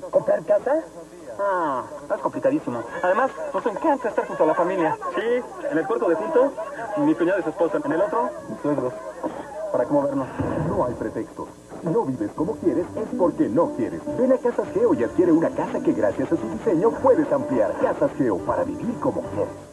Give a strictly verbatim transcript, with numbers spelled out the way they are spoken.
¿Comprar casa? Ah, es complicadísimo. Además, nos encanta estar junto a la familia. Sí, en el cuarto de junto, mi cuñado y su esposa. En el otro, mis suegros. ¿Para cómo vernos? No hay pretextos. Si no vives como quieres, es porque no quieres. Ven a Casas Geo y adquiere una casa que gracias a su diseño puedes ampliar. Casas Geo, para vivir como quieres.